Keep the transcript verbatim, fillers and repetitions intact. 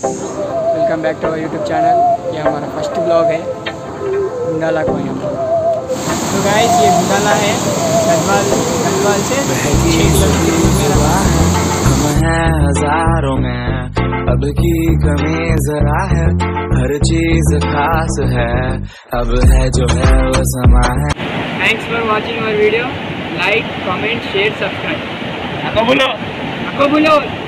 Welcome back to our YouTube channel. ये हमारा first blog है गुंडाला को यहाँ पर। तो गाइस ये गुंडाला है गढ़वाल गढ़वाल से हम हैं हजारों में, अब की कमी जरा है, हर चीज खास है, अब है जो है वो समा है। Thanks for watching our video. Like comment share subscribe. आपको बोलो आपको बोलो